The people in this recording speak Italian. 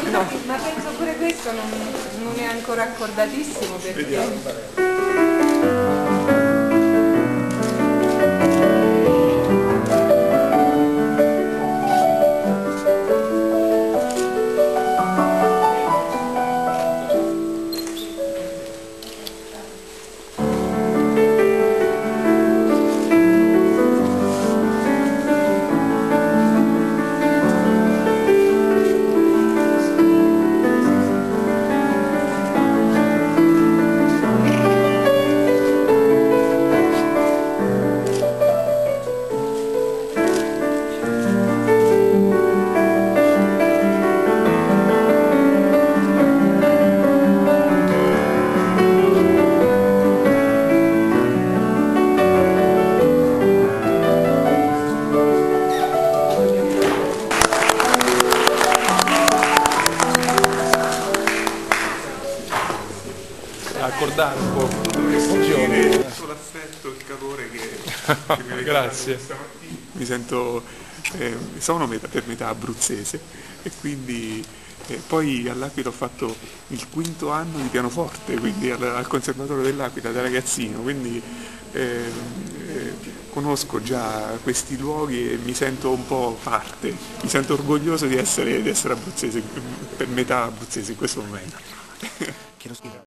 No, ma penso pure questo non è ancora accordatissimo perché... Vediamo. Accordare un po' il solo affetto, il calore che mi grazie. Stamattina. Mi sento, sono per metà abruzzese e quindi poi all'Aquila ho fatto il 5º anno di pianoforte, quindi al Conservatorio dell'Aquila da ragazzino, quindi conosco già questi luoghi e mi sento un po' parte, mi sento orgoglioso di essere abruzzese, per metà abruzzese in questo momento.